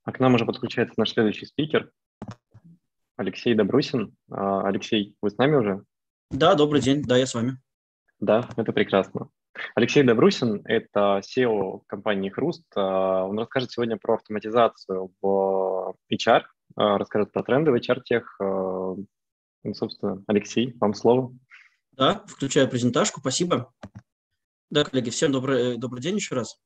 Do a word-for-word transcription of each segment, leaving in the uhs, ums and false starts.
А к нам уже подключается наш следующий спикер, Алексей Добрусин. А, Алексей, вы с нами уже? Да, добрый день, да, я с вами. Да, это прекрасно. Алексей Добрусин– это си и о компании Хруст. А, Он расскажет сегодня про автоматизацию в эйч ар, а, расскажет про тренды в эйч ар-тех. А, Ну, собственно, Алексей, вам слово. Да, включаю презентажку, спасибо. Да, коллеги, всем добрый, добрый день еще раз.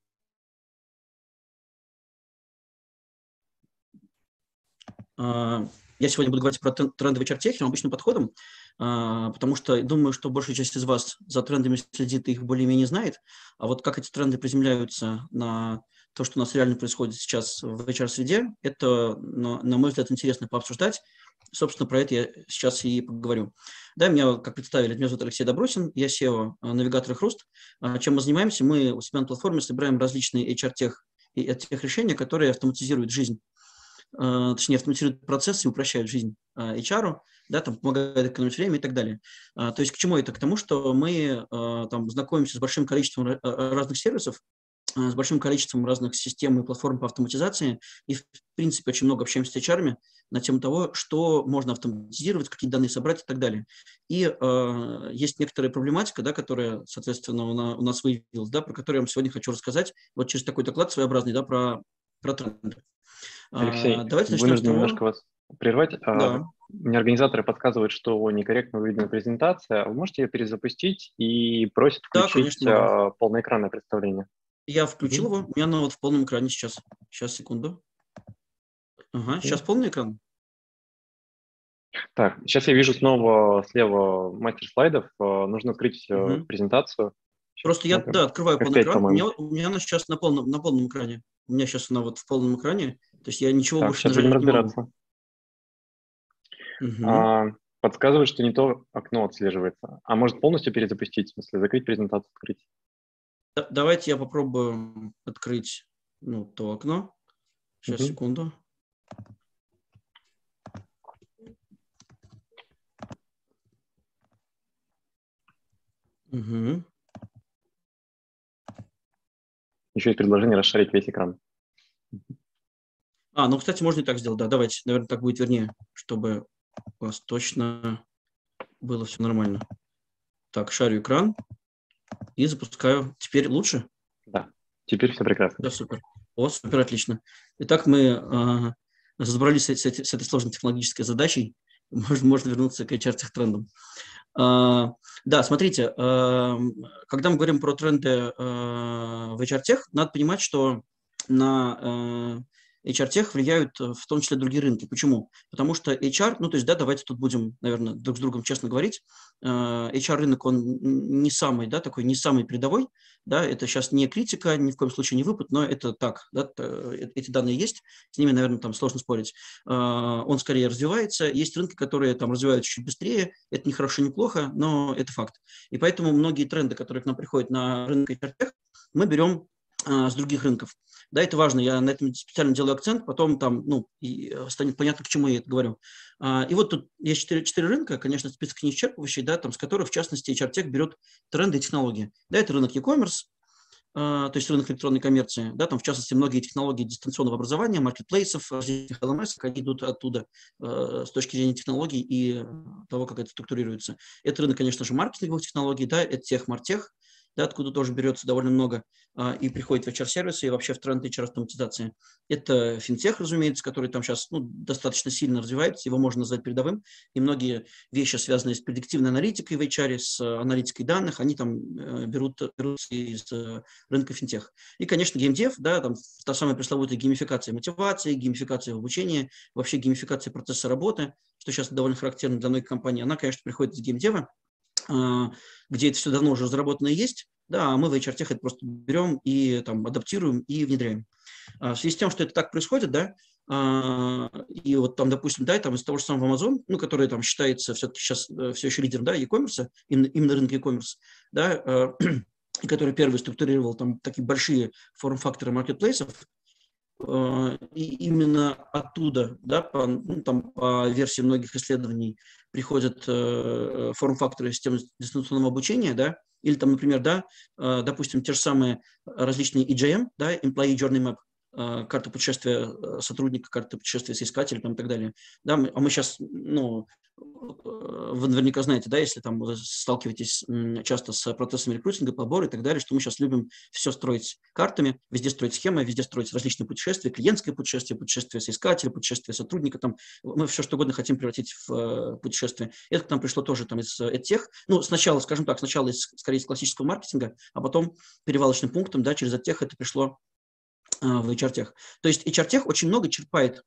Я сегодня буду говорить про тренды в эйч ар-техе обычным подходом, потому что думаю, что большая часть из вас за трендами следит и их более-менее знает. А вот как эти тренды приземляются на то, что у нас реально происходит сейчас в эйч ар-среде, это, на мой взгляд, интересно пообсуждать. Собственно, про это я сейчас и поговорю. Да, меня, как представили, меня зовут Алексей Добросин, я си и о навигатора Хруст. Чем мы занимаемся? Мы у себя на платформе собираем различные эйч ар-тех и тех решения, которые автоматизируют жизнь, точнее, автоматизируют процессы и упрощают жизнь эйч ар, да, там, помогают экономить время и так далее. То есть к чему это? К тому, что мы там знакомимся с большим количеством разных сервисов, с большим количеством разных систем и платформ по автоматизации, и, в принципе, очень много общаемся с эйч ар на тему того, что можно автоматизировать, какие данные собрать и так далее. И э, есть некоторая проблематика, да, которая, соответственно, у, на, у нас выявилась, да, про которую я вам сегодня хочу рассказать, вот через такой доклад своеобразный, да, про, про тренды. Алексей, А, давайте начнем с вынужден того. немножко вас прервать. Да. Мне организаторы подсказывают, что некорректно выведена презентация. Вы можете ее перезапустить и просят Да, включить конечно, могу. полноэкранное представление. Я включил Угу. его, у меня оно вот в полном экране сейчас. Сейчас, секунду. Ага, сейчас полный экран. Так, сейчас я вижу снова слева мастер слайдов. Нужно открыть Угу. презентацию. Сейчас Просто я, посмотрим. да, открываю эф полный пять, экран. У меня, по-моему. у меня она сейчас на полном, на полном экране. У меня сейчас она вот в полном экране. То есть я ничего Так, больше сейчас будем нажать не могу. разбираться. Угу. А, подсказывает, что не то окно отслеживается. А может полностью перезапустить, в смысле закрыть презентацию, открыть? Да, давайте я попробую открыть, ну, то окно. Сейчас, Угу. секунду. Угу. Еще есть предложение расширить весь экран. А, ну, кстати, можно и так сделать. Да, давайте, наверное, так будет вернее, чтобы у вас точно было все нормально. Так, шарю экран и запускаю. Теперь лучше? Да, теперь все прекрасно. Да, супер. О, супер, отлично. Итак, мы э, разобрались с, с, с этой сложной технологической задачей. Можно, можно вернуться к эйч ар-тех-трендам. Uh, да, смотрите, uh, когда мы говорим про тренды uh, в эйч ар-тех, надо понимать, что на uh, эйч ар-тех влияют в том числе другие рынки. Почему? Потому что эйч ар, ну то есть, да, давайте тут будем, наверное, друг с другом честно говорить, uh, эйч ар-рынок, он не самый, да, такой, не самый передовой, да, это сейчас не критика, ни в коем случае не выпад, но это так, да, эти данные есть, с ними, наверное, там сложно спорить. Uh, он скорее развивается, есть рынки, которые там развиваются чуть быстрее, это не хорошо, не плохо, но это факт. И поэтому многие тренды, которые к нам приходят на рынок эйч ар-тех, мы берем а, с других рынков. Да, это важно, я на этом специально делаю акцент, потом там, ну, и станет понятно, к чему я это говорю. А, и вот тут есть четыре, четыре рынка, конечно, список не исчерпывающий, да, там, с которых, в частности, эйч ар-тех берет тренды и технологии. Да, это рынок e-commerce, Uh, то есть рынок электронной коммерции, да, там в частности многие технологии дистанционного образования, маркетплейсов, различных эл эм эс, они идут оттуда uh, с точки зрения технологий и того, как это структурируется. Это рынок, конечно же, маркетинговых технологий, да, это тех, мартех, да, откуда тоже берется довольно много uh, и приходит в эйч ар-сервисы и вообще в тренд эйч ар-автоматизации. Это финтех, разумеется, который там сейчас, ну, достаточно сильно развивается, его можно назвать передовым, и многие вещи, связанные с предиктивной аналитикой в эйч ар, с аналитикой данных, они там uh, берут, берутся из uh, рынка финтех. И, конечно, геймдев, да, там та самая пресловутая геймификация мотивации, геймификация в обучении, вообще геймификация процесса работы, что сейчас довольно характерно для многих компаний, она, конечно, приходит из геймдева, где это все давно уже разработано есть, да, а мы в эйч ар-тех это просто берем и там адаптируем и внедряем. В связи с тем, что это так происходит, да, и вот там, допустим, да, там из того же самого Amazon, ну, который там считается все-таки сейчас все еще лидером, да, e-commerce, именно, именно рынка e-commerce, да, и который первый структурировал там такие большие форм-факторы маркетплейсов, и именно оттуда, да, по, ну, там, по версии многих исследований приходят э, форм-факторы системы дистанционного обучения, да, или там, например, да, э, допустим, те же самые различные и джей эм, да, Employee Journey Map, карта путешествия сотрудника, карта путешествия соискателя там, и так далее. Да, мы, а мы сейчас, ну, вы наверняка знаете, да, если там вы сталкиваетесь часто с процессами рекрутинга, подбора и так далее, что мы сейчас любим все строить картами, везде строить схемы, везде строить различные путешествия, клиентское путешествие, путешествие соискателя, путешествие сотрудника, там, мы все что угодно хотим превратить в путешествие. Это к нам пришло тоже там из тех, ну, сначала, скажем так, сначала из, скорее из классического маркетинга, а потом перевалочным пунктом, да, через тех это пришло в эйч ар-тех. То есть эйч ар-тех очень много черпает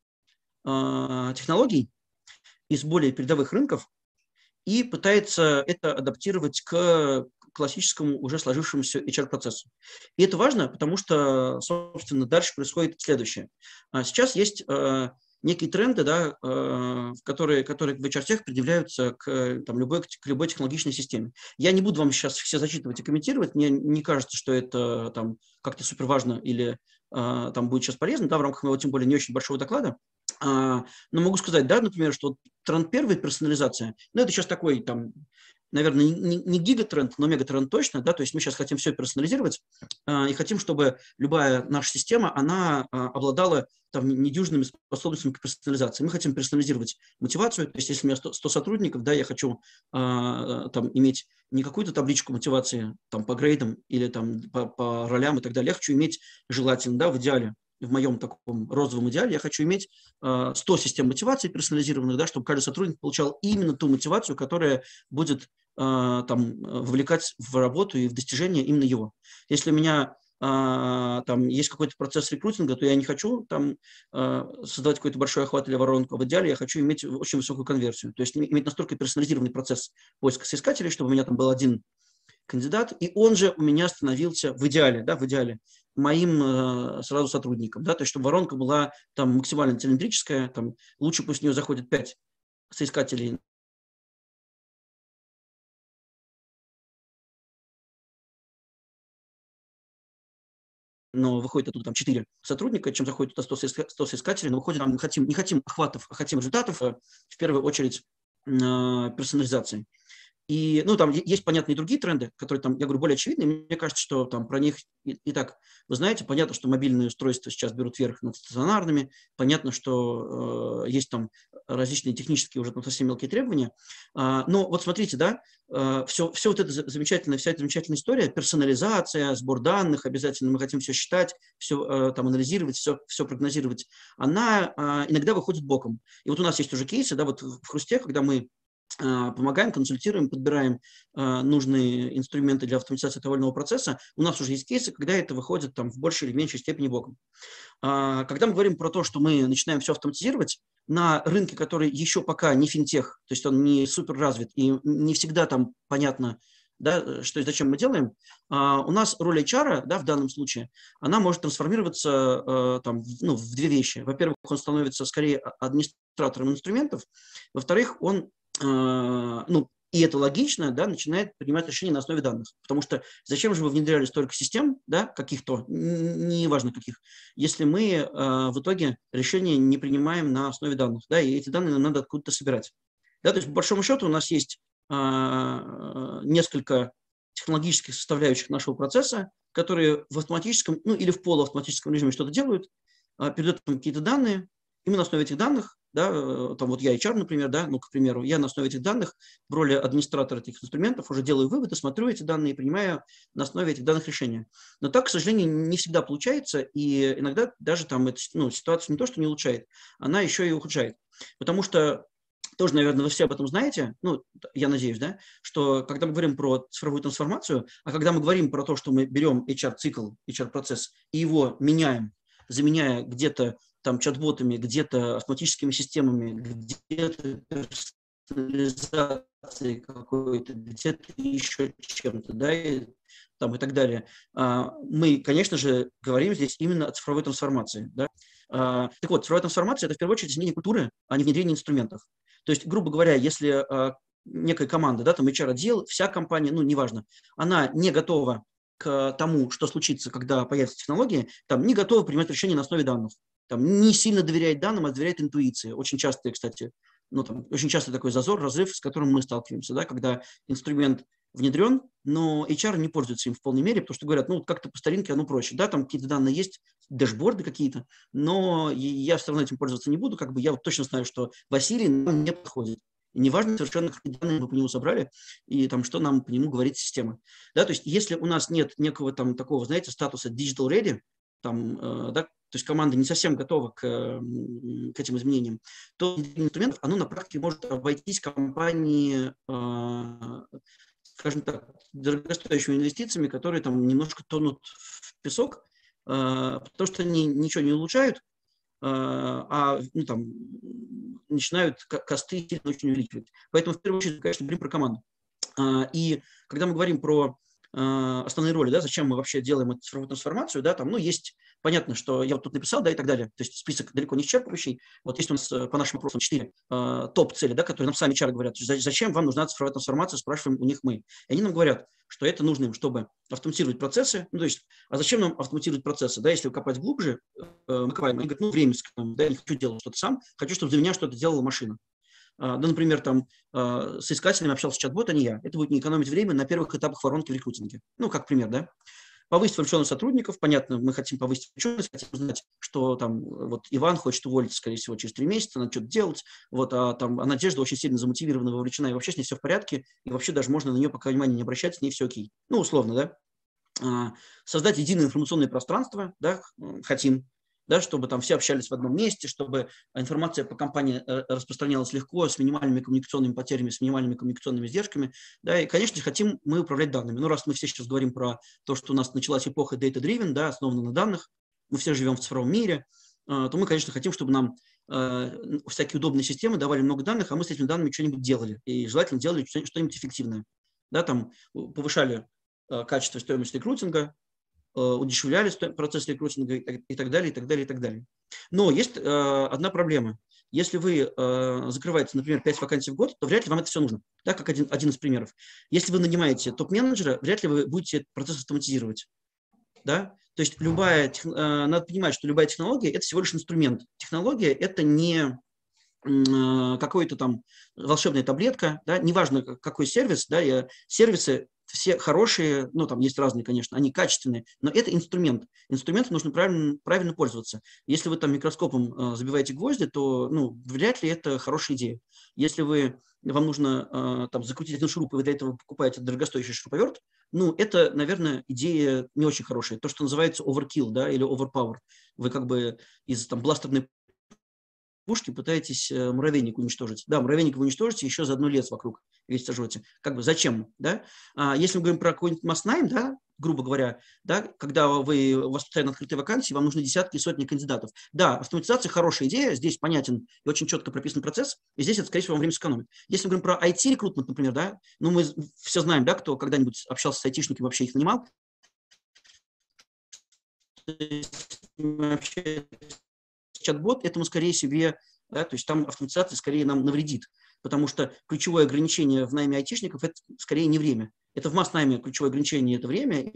э, технологий из более передовых рынков и пытается это адаптировать к классическому уже сложившемуся эйч ар-процессу. И это важно, потому что, собственно, дальше происходит следующее. Сейчас есть э, некие тренды, да, э, которые, которые в эйч ар-тех предъявляются к, там, любой, к любой технологичной системе. Я не буду вам сейчас все зачитывать и комментировать, мне не кажется, что это там, как-то супер важно или э, там, будет сейчас полезно, да, в рамках моего, тем более, не очень большого доклада. Но могу сказать, да, например, что тренд первый – персонализация. Ну, это сейчас такой, там, наверное, не, не гигатренд, но мегатренд точно, да, то есть мы сейчас хотим все персонализировать и хотим, чтобы любая наша система, она обладала там недюжинными способностями к персонализации. Мы хотим персонализировать мотивацию, то есть если у меня сто сотрудников, да, я хочу там иметь не какую-то табличку мотивации там по грейдам или там по, по ролям и так далее, я хочу иметь желательно, да, в идеале, в моем таком розовом идеале, я хочу иметь э, сто систем мотивации персонализированных, да, чтобы каждый сотрудник получал именно ту мотивацию, которая будет э, там, вовлекать в работу и в достижение именно его. Если у меня э, там есть какой-то процесс рекрутинга, то я не хочу там э, создавать какой-то большой охват или воронку, а в идеале я хочу иметь очень высокую конверсию. То есть иметь настолько персонализированный процесс поиска соискателей, чтобы у меня там был один кандидат, и он же у меня становился в идеале, да, в идеале моим э, сразу сотрудником, да, то есть чтобы воронка была там максимально цилиндрическая, там лучше пусть в нее заходит пять соискателей, но выходит оттуда там четыре сотрудника, чем заходит туда сто соискателей, но выходит, там, мы хотим, не хотим охватов, а хотим результатов, в первую очередь э, персонализации. И, ну, там есть, понятные другие тренды, которые, там, я говорю, более очевидные. Мне кажется, что там про них и, и так, вы знаете, понятно, что мобильные устройства сейчас берут верх над стационарными, понятно, что э, есть там различные технические уже там совсем мелкие требования. А, но вот смотрите, да, э, все, все вот это замечательная, вся эта замечательная история, персонализация, сбор данных, обязательно мы хотим все считать, все э, там анализировать, все, все прогнозировать, она э, иногда выходит боком. И вот у нас есть уже кейсы, да, вот в Хрусте, когда мы помогаем, консультируем, подбираем э, нужные инструменты для автоматизации того процесса. У нас уже есть кейсы, когда это выходит там, в большей или меньшей степени боком. А, когда мы говорим про то, что мы начинаем все автоматизировать, на рынке, который еще пока не финтех, то есть он не супер развит и не всегда там понятно, да, что и зачем мы делаем, а, у нас роль эйч ар, да, в данном случае, она может трансформироваться э, там, ну, в две вещи. Во-первых, он становится скорее администратором инструментов, во-вторых, он ну, и это логично, да, начинает принимать решения на основе данных. Потому что зачем же вы внедряли столько систем, да, каких-то, неважно каких, если мы э, в итоге решения не принимаем на основе данных, да, и эти данные нам надо откуда-то собирать. Да, то есть, по большому счету, у нас есть э, несколько технологических составляющих нашего процесса, которые в автоматическом, ну, или в полуавтоматическом режиме что-то делают, э, передают нам какие-то данные, и мы на основе этих данных, да, там вот я эйч ар, например, да, ну, к примеру, я на основе этих данных в роли администратора этих инструментов уже делаю выводы, смотрю эти данные и принимаю на основе этих данных решения. Но так, к сожалению, не всегда получается, и иногда даже там эта, ну, ситуация не то, что не улучшает, она еще и ухудшает. Потому что тоже, наверное, вы все об этом знаете, ну, я надеюсь, да, что когда мы говорим про цифровую трансформацию, а когда мы говорим про то, что мы берем эйч ар-цикл, эйч ар-процесс и его меняем, заменяя где-то там чат-ботами, где-то автоматическими системами, где-то персонализацией какой-то, где-то еще чем-то, да, и, там, и так далее. Мы, конечно же, говорим здесь именно о цифровой трансформации. Да? Так вот, цифровая трансформация – это в первую очередь изменение культуры, а не внедрение инструментов. То есть, грубо говоря, если некая команда, да, там эйч ар-отдел, вся компания, ну, неважно, она не готова к тому, что случится, когда появятся технологии, там, не готова принимать решения на основе данных. Там, не сильно доверяет данным, а доверяет интуиции. Очень часто, кстати, ну, там, очень часто такой зазор, разрыв, с которым мы сталкиваемся, да, когда инструмент внедрен, но эйч ар не пользуется им в полной мере, потому что говорят, ну, как-то по старинке оно проще, да, там какие-то данные есть, дэшборды какие-то, но я все равно этим пользоваться не буду, как бы я вот точно знаю, что Василий нам не подходит. И неважно совершенно, какие данные мы по нему собрали, и там, что нам по нему говорит система. Да, то есть если у нас нет некого там такого, знаете, статуса digital ready, там, э, да, то есть команда не совсем готова к, к этим изменениям, то инструмент, оно на практике может обойтись компании, э, скажем так, дорогостоящими инвестициями, которые там немножко тонут в песок, э, потому что они ничего не улучшают, а ну, там, начинают косты сильно очень увеличивать. Поэтому в первую очередь, конечно, говорим про команду. И когда мы говорим про основные роли, да, зачем мы вообще делаем эту цифровую трансформацию, да, там, ну, есть, понятно, что я вот тут написал, да, и так далее, то есть список далеко не исчерпывающий, вот есть у нас по нашим вопросам четыре э, топ-цели, да, которые нам сами эйч ар говорят, зачем вам нужна цифровая трансформация, спрашиваем у них мы. И они нам говорят, что это нужно им, чтобы автоматизировать процессы, ну, то есть, а зачем нам автоматизировать процессы, да, если копать глубже, э, мы копаем, они говорят, ну, время сэкономим, да, я не хочу делать что-то сам, хочу, чтобы за меня что-то делала машина. Да, например, там с искателями общался чат-бот, а не я. Это будет не экономить время на первых этапах воронки в рекрутинге. Ну, как пример, да. Повысить вовлеченность сотрудников. Понятно, мы хотим повысить вовлеченность, хотим узнать, что там вот Иван хочет уволиться, скорее всего, через три месяца, надо что-то делать. Вот, а там а Надежда очень сильно замотивирована, вовлечена, и вообще с ней все в порядке, и вообще даже можно на нее пока внимания не обращать, с ней все окей. Ну, условно, да. Создать единое информационное пространство, да, хотим. Да, чтобы там все общались в одном месте, чтобы информация по компании распространялась легко, с минимальными коммуникационными потерями, с минимальными коммуникационными издержками. Да, и, конечно, хотим мы управлять данными. Ну, раз мы все сейчас говорим про то, что у нас началась эпоха data-driven, да, основана на данных, мы все живем в цифровом мире, то мы, конечно, хотим, чтобы нам всякие удобные системы давали много данных, а мы с этими данными что-нибудь делали. И желательно делали что-нибудь эффективное. Да, там повышали качество и стоимость рекрутинга, удешевляли процесс рекрутинга и так далее, и так далее, и так далее. Но есть э, одна проблема. Если вы э, закрываете, например, пять вакансий в год, то вряд ли вам это все нужно. Да, как один, один из примеров. Если вы нанимаете топ-менеджера, вряд ли вы будете этот процесс автоматизировать. Да? То есть любая, тех, э, надо понимать, что любая технология – это всего лишь инструмент. Технология – это не э, какой-то там волшебная таблетка, да? Неважно, какой сервис, да, я, сервисы все хорошие, ну, там есть разные, конечно, они качественные, но это инструмент. Инструментом нужно правильно, правильно пользоваться. Если вы там микроскопом э, забиваете гвозди, то, ну, вряд ли это хорошая идея. Если вы, вам нужно э, там закрутить один шуруп, и вы для этого покупаете дорогостоящий шуруповерт, ну, это, наверное, идея не очень хорошая. То, что называется overkill, да, или overpower. Вы как бы из там бластерной пушки пытаетесь муравейник уничтожить. Да, муравейник вы уничтожите, еще заодно лес вокруг весь сожжете. Как бы зачем? Да? А если мы говорим про какой-нибудь масс-найм, да, грубо говоря, да, когда вы, у вас постоянно открытые вакансии, вам нужны десятки и сотни кандидатов. Да, автоматизация хорошая идея, здесь понятен и очень четко прописан процесс, и здесь это, скорее всего, вам время сэкономит. Если мы говорим про ай ти-рекрутмент, например, да, ну мы все знаем, да, кто когда-нибудь общался с айтишниками, вообще их нанимал, вообще чат-бот, этому скорее себе, да, то есть там автоматизация скорее нам навредит, потому что ключевое ограничение в найме айтишников – это скорее не время. Это в масс-найме ключевое ограничение – это время.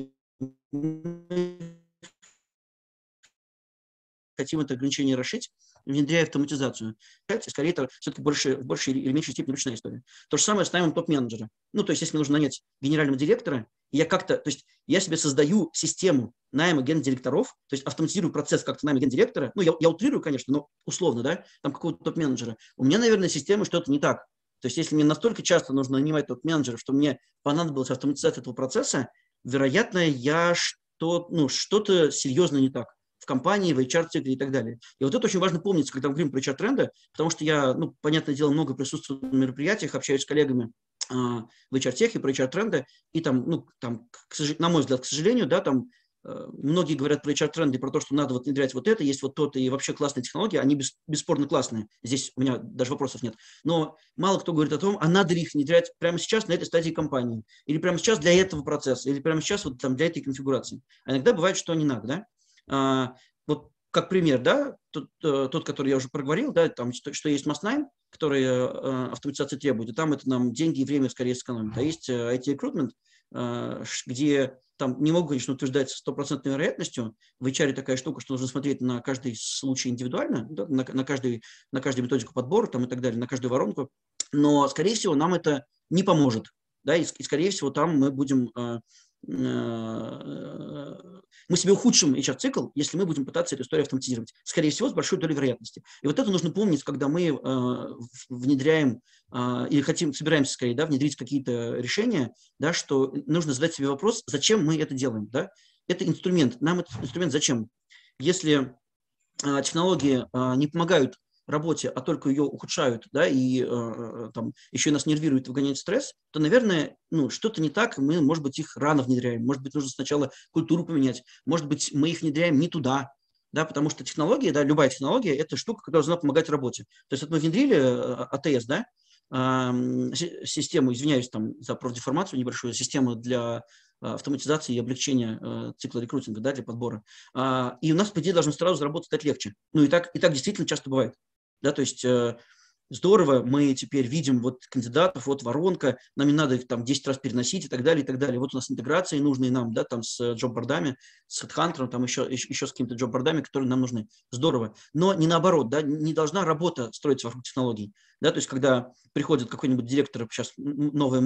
Хотим это ограничение расширить, внедряя автоматизацию. Скорее, это все-таки больше, в большей или меньшей степени ручная история. То же самое с наймом топ-менеджера. Ну, то есть, если мне нужно нанять генерального директора, я как-то, то есть, я себе создаю систему найма гендиректоров, то есть, автоматизирую процесс как-то найма гендиректора, ну, я, я утрирую, конечно, но условно, да, там какого-то топ-менеджера. У меня, наверное, система что-то не так. То есть, если мне настолько часто нужно нанимать топ-менеджеров, что мне понадобилась автоматизация этого процесса, вероятно, я что, ну, что-то серьезно не так в компании, в эйч ар-цикле и так далее. И вот это очень важно помнить, когда мы говорим про эйч ар-тренды, потому что я, ну, понятное дело, много присутствую на мероприятиях, общаюсь с коллегами э, в эйч ар-техе про эйч ар-тренды, и там, ну, там, к, на мой взгляд, к сожалению, да, там э, многие говорят про эйч ар-тренды, про то, что надо вот внедрять вот это, есть вот то-то, и вообще классные технологии, они бес, бесспорно классные, здесь у меня даже вопросов нет, но мало кто говорит о том, а надо ли их внедрять прямо сейчас на этой стадии компании, или прямо сейчас для этого процесса, или прямо сейчас вот там для этой конфигурации. А иногда бывает, что не надо, да. А, вот как пример, да, тот, тот, который я уже проговорил, да, там, что, что есть масс-найм, который э, автоматизация требует, и там это нам деньги и время скорее сэкономит. А есть ай ти-рекрутмент, э, где там не могу, конечно, утверждать стопроцентной вероятностью. В эйч ар такая штука, что нужно смотреть на каждый случай индивидуально, да, на, на, каждый, на каждую методику подбора там, и так далее, на каждую воронку. Но, скорее всего, нам это не поможет. да, и, и скорее всего там мы будем, э, э, мы себе ухудшим эйч ар-цикл, если мы будем пытаться эту историю автоматизировать, скорее всего, с большой долей вероятности. И вот это нужно помнить, когда мы э, внедряем э, или хотим, собираемся скорее, да, внедрить какие-то решения, да, что нужно задать себе вопрос, зачем мы это делаем, да? Это инструмент. Нам этот инструмент зачем? Если э, технологии э, не помогают работе, а только ее ухудшают, да, и э, там еще и нас нервирует, выгоняет стресс, то, наверное, ну, что-то не так, мы, может быть, их рано внедряем, может быть, нужно сначала культуру поменять, может быть, мы их внедряем не туда, да, потому что технология, да, любая технология – это штука, которая должна помогать работе. То есть вот мы внедрили эй ти эс, да, э, систему, извиняюсь там за профдеформацию небольшую, систему для автоматизации и облегчения э, цикла рекрутинга, да, для подбора. А, и у нас, по идее, должно сразу заработать стать легче. Ну и так, и так действительно часто бывает. Да, то есть э, здорово, мы теперь видим вот кандидатов, вот воронка, нам не надо их там десять раз переносить и так далее, и так далее. Вот у нас интеграции нужные нам, да, там с джоб-бордами, с HeadHunter, там еще, еще, еще с какими-то джоб-бордами, которые нам нужны. Здорово. Но не наоборот, да, не должна работа строиться вокруг технологий. Да, то есть когда приходит какой-нибудь директор, сейчас новая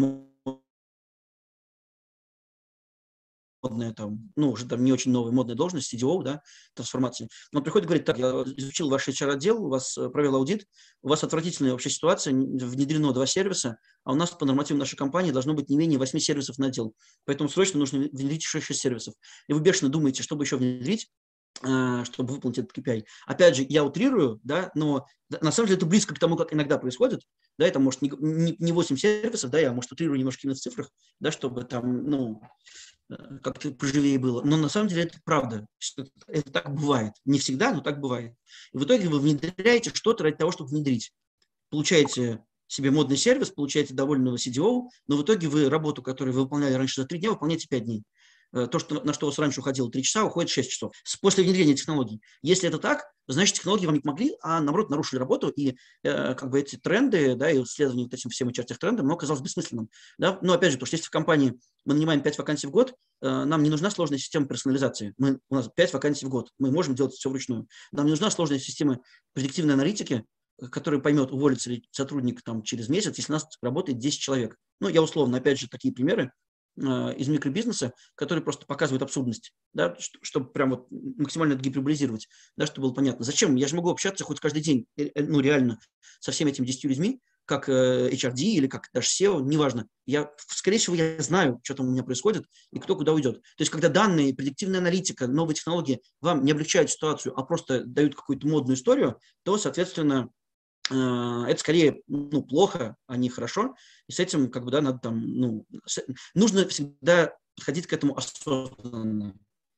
модная, там, ну, уже там не очень новая модная должность, си ди о, да, трансформации. Он приходит и говорит: так, я изучил ваш эйч ар-отдел, у вас провел аудит, у вас отвратительная вообще ситуация, внедрено два сервиса, а у нас по нормативам нашей компании должно быть не менее восьми сервисов на отдел. Поэтому срочно нужно внедрить еще шесть сервисов. И вы бешено думаете, чтобы еще внедрить, чтобы выполнить этот кей пи ай. Опять же, я утрирую, да, но на самом деле это близко к тому, как иногда происходит. Да, это может не восемь сервисов, да, я, может, утрирую немножко именно в цифрах, да, чтобы там, ну, как-то поживее было. Но на самом деле это правда. Это так бывает. Не всегда, но так бывает. И в итоге вы внедряете что-то ради того, чтобы внедрить. Получаете себе модный сервис, получаете довольного си ди о, но в итоге вы работу, которую вы выполняли раньше за три дня, выполняете пять дней. То, что, на что у вас раньше уходило три часа, уходит шесть часов. После внедрения технологий. Если это так, значит, технологии вам не помогли, а наоборот нарушили работу, и э, как бы эти тренды, да, и исследование вот этим всем эйч ар-трендам, оно оказалось бессмысленным. Да? Но опять же, потому что если в компании мы нанимаем пять вакансий в год, э, нам не нужна сложная система персонализации. Мы, у нас пять вакансий в год, мы можем делать все вручную. Нам не нужна сложная система предиктивной аналитики, который поймет, уволится ли сотрудник там, через месяц, если у нас работает десять человек. Ну, я условно, опять же, такие примеры из микробизнеса, которые просто показывают абсурдность, да, чтобы прям вот максимально это гиперболизировать, да, чтобы было понятно. Зачем? Я же могу общаться хоть каждый день, ну, реально, со всеми этими десятью людьми, как эйч ар ди или как даже сео, неважно. Я, скорее всего, я знаю, что там у меня происходит и кто куда уйдет. То есть, когда данные, предиктивная аналитика, новые технологии вам не облегчают ситуацию, а просто дают какую-то модную историю, то, соответственно, это скорее, ну, плохо, а не хорошо. И с этим, как бы, да, надо там, ну, с, нужно всегда подходить к этому осознанно.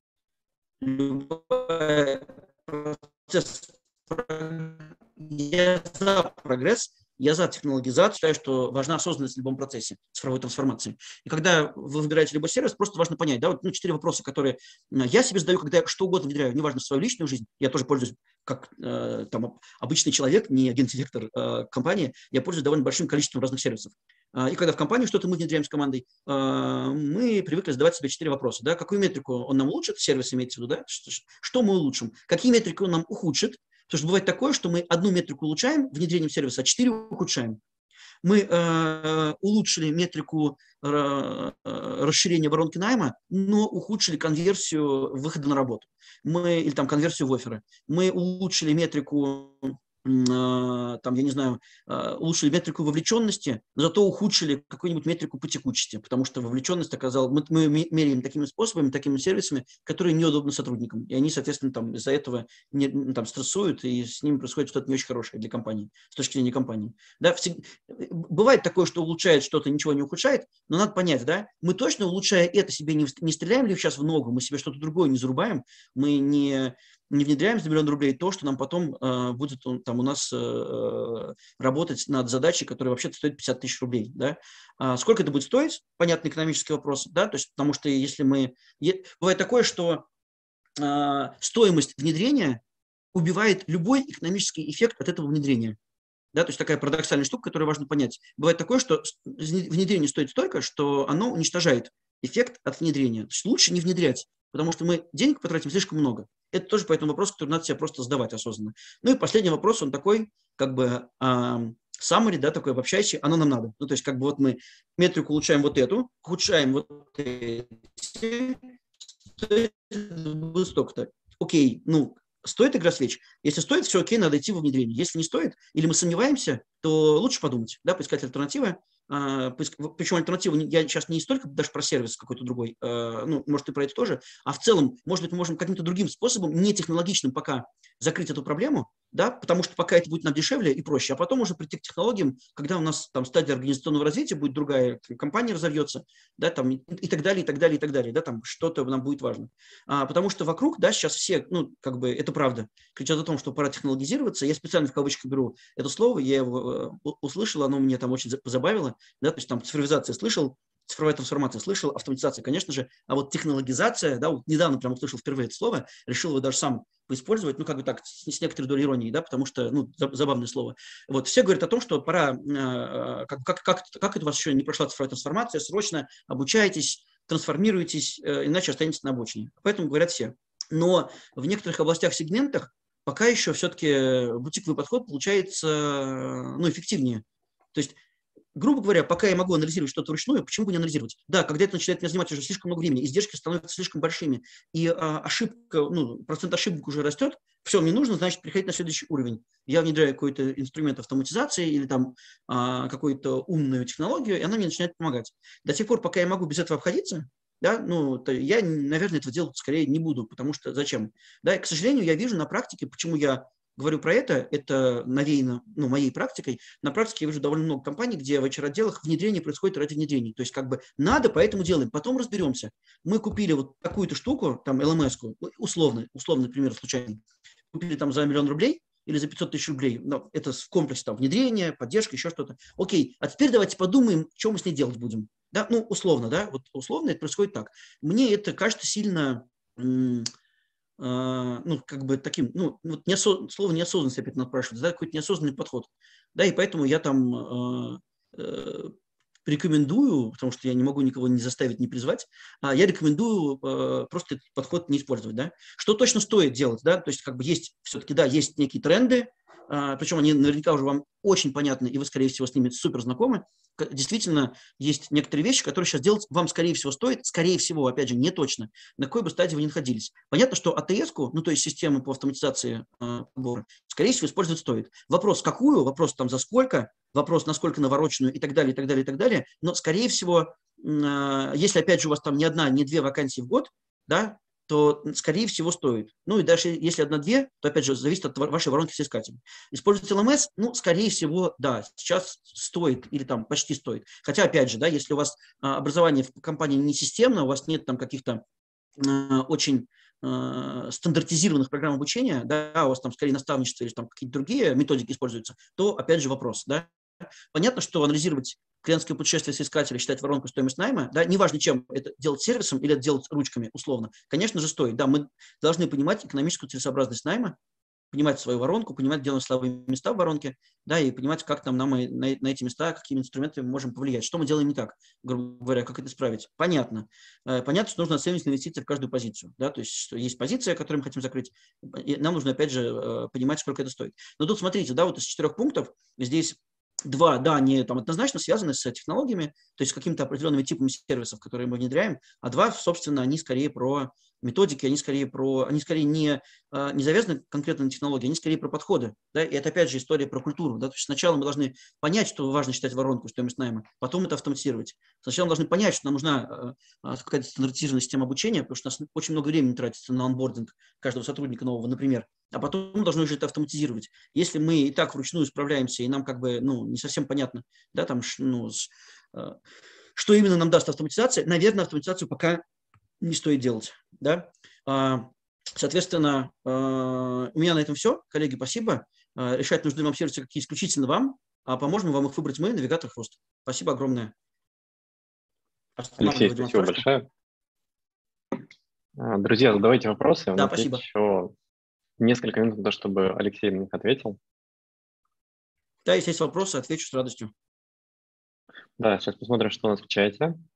Любой процесс, я за прогресс, я за технологизацию, считаю, что важна осознанность в любом процессе цифровой трансформации. И когда вы выбираете любой сервис, просто важно понять, да, вот, ну, четыре вопроса, которые я себе задаю, когда я что угодно внедряю, неважно, в свою личную жизнь, я тоже пользуюсь как э, там, обычный человек, не гендиректор э, компании, я пользуюсь довольно большим количеством разных сервисов. Э, и когда в компанию что-то мы внедряем с командой, э, мы привыкли задавать себе четыре вопроса. Да? Какую метрику он нам улучшит, сервис имеется в виду, да? что, что мы улучшим, какие метрики он нам ухудшит, потому что бывает такое, что мы одну метрику улучшаем внедрением сервиса, а четыре ухудшаем. Мы э, улучшили метрику э, расширения воронки найма, но ухудшили конверсию выхода на работу. Мы, или там конверсию в офферы. Мы улучшили метрику, э, там, я не знаю, э, улучшили метрику вовлеченности, но зато ухудшили какую-нибудь метрику по текучести, потому что вовлеченность оказалась... Мы, мы меряем такими способами, такими сервисами, которые неудобны сотрудникам. И они, соответственно, там, из-за этого не, там, стрессуют, и с ними происходит что-то не очень хорошее для компании, с точки зрения компании. Да, всегда... Бывает такое, что улучшает что-то, ничего не ухудшает, но надо понять, да, мы точно, улучшая это, себе не, не стреляем ли сейчас в ногу, мы себе что-то другое не зарубаем, мы не... не внедряем за миллион рублей то, что нам потом э, будет там у нас э, работать над задачей, которая вообще-то стоит пятьдесят тысяч рублей. Да? А сколько это будет стоить? Понятный экономический вопрос. Да? То есть, потому что если мы... Бывает такое, что э, стоимость внедрения убивает любой экономический эффект от этого внедрения. Да? То есть такая парадоксальная штука, которую важно понять. Бывает такое, что внедрение стоит столько, что оно уничтожает эффект от внедрения. То есть лучше не внедрять, потому что мы денег потратим слишком много. Это тоже по этому вопросу, который надо себе просто задавать осознанно. Ну и последний вопрос, он такой, как бы, summary, да, такой обобщающий, оно нам надо. Ну, то есть, как бы вот мы метрику улучшаем вот эту, ухудшаем вот эти, столько-то. Окей, ну, стоит игра свеч? Если стоит, все окей, надо идти во внедрение. Если не стоит, или мы сомневаемся, то лучше подумать, да, поискать альтернативы. А, причем альтернативу я сейчас не столько даже про сервис какой-то другой, а, ну, может, и про это тоже, а в целом, может быть, мы можем каким-то другим способом, не технологичным пока, закрыть эту проблему, да, потому что пока это будет нам дешевле и проще, а потом уже прийти к технологиям, когда у нас там стадия организационного развития будет другая, компания разовьется, да, там и, и так далее, и так далее, и так далее, да, там что-то нам будет важно. А, потому что вокруг, да, сейчас все, ну, как бы, это правда, кричат о том, что пора технологизироваться. Я специально в кавычках беру это слово, я его э, услышал, оно меня там очень позабавило, да, то есть там цифровизация слышал, цифровая трансформация слышал, автоматизация, конечно же, а вот технологизация, да, вот недавно прям услышал впервые это слово, решил его даже сам поиспользовать, ну, как бы так, с, с некоторой долей иронии, да, потому что, ну, забавное слово. Вот, все говорят о том, что пора, э, как, как, как, как это у вас еще не прошла цифровая трансформация, срочно обучайтесь, трансформируйтесь, э, иначе останетесь на обочине. Поэтому говорят все. Но в некоторых областях, сегментах пока еще все-таки бутиковый подход получается, ну, эффективнее. То есть, грубо говоря, пока я могу анализировать что-то вручную, почему бы не анализировать? Да, когда это начинает меня занимать уже слишком много времени, издержки становятся слишком большими, и а, ошибка, ну, процент ошибок уже растет, все, мне нужно, значит, переходить на следующий уровень. Я внедряю какой-то инструмент автоматизации или там а, какую-то умную технологию, и она мне начинает помогать. До тех пор, пока я могу без этого обходиться, да, ну, то я, наверное, этого делать скорее не буду, потому что зачем? Да, и, к сожалению, я вижу на практике, почему я говорю про это, это навеяно, ну, моей практикой. На практике я вижу довольно много компаний, где в эйч ар-отделах внедрение происходит ради внедрений. То есть как бы надо, поэтому делаем, потом разберемся. Мы купили вот такую-то штуку, там эл эм эс-ку, условно, условный пример случайный, купили там за миллион рублей или за пятьсот тысяч рублей, но это в комплексе там внедрение, поддержка, еще что-то. Окей, а теперь давайте подумаем, что мы с ней делать будем. Да, ну, условно, да, вот условно это происходит так. Мне это кажется сильно, м- э, ну, как бы таким, ну, вот неосо- слово неосознанность опять напрашивается, да, какой-то неосознанный подход. Да, и поэтому я там э, э, рекомендую, потому что я не могу никого не заставить, не призвать, а я рекомендую э, просто этот подход не использовать, да. Что точно стоит делать, да, то есть как бы есть все-таки, да, есть некие тренды, а, причем они наверняка уже вам очень понятны, и вы, скорее всего, с ними супер знакомы. Действительно, есть некоторые вещи, которые сейчас делать вам, скорее всего, стоит, скорее всего, опять же, не точно, на какой бы стадии вы ни находились. Понятно, что а тэ эс-ку, ну, то есть систему по автоматизации э, подбора, скорее всего, использовать стоит. Вопрос, какую, вопрос там за сколько, вопрос, насколько навороченную и так далее, и так далее, и так далее. Но, скорее всего, э, если, опять же, у вас там не одна, не две вакансии в год, да, то, скорее всего, стоит. Ну и даже если одна-две, то, опять же, зависит от вашей воронки с искателем. Использовать эл эм эс, ну, скорее всего, да, сейчас стоит или там почти стоит. Хотя, опять же, да, если у вас а, образование в компании не системное, у вас нет там каких-то а, очень а, стандартизированных программ обучения, да, у вас там скорее наставничество или там какие-то другие методики используются, то, опять же, вопрос, да. Понятно, что анализировать клиентское путешествие соискателя, считать воронку стоимость найма, да, неважно, чем это делать сервисом или это делать ручками, условно, конечно же, стоит. Да, мы должны понимать экономическую целесообразность найма, понимать свою воронку, понимать, где у нас слабые места в воронке, да, и понимать, как там нам на, на эти места, какими инструментами мы можем повлиять. Что мы делаем не так, грубо говоря, как это исправить. Понятно. Понятно, что нужно оценивать инвестиции в каждую позицию, да, то есть что есть позиция, которую мы хотим закрыть, и нам нужно, опять же, понимать, сколько это стоит. Но тут, смотрите, да, вот из четырех пунктов здесь два, да, они там однозначно связаны с технологиями, то есть с какими-то определенными типами сервисов, которые мы внедряем, а два, собственно, они скорее про методики, они скорее про, они скорее не, не завязаны конкретно на технологии, они скорее про подходы, да, и это опять же история про культуру, да, то есть сначала мы должны понять, что важно считать воронку, стоимость найма, потом это автоматизировать. Сначала мы должны понять, что нам нужна какая-то стандартизированная система обучения, потому что у нас очень много времени тратится на онбординг каждого сотрудника нового, например, а потом мы должны уже это автоматизировать. Если мы и так вручную справляемся, и нам как бы, ну, не совсем понятно, да, там, ну, что именно нам даст автоматизация, наверное, автоматизацию пока не стоит делать, да. Соответственно, у меня на этом все. Коллеги, спасибо. Решать, нужны вам сервисы, какие исключительно вам, а поможем вам их выбрать мы, навигатор Хруст. Спасибо огромное. Алексей, спасибо большое. Друзья, задавайте вопросы. У да, нас спасибо. есть еще несколько минут на то, чтобы Алексей на них ответил. Да, если есть вопросы, отвечу с радостью. Да, сейчас посмотрим, что у нас в чате.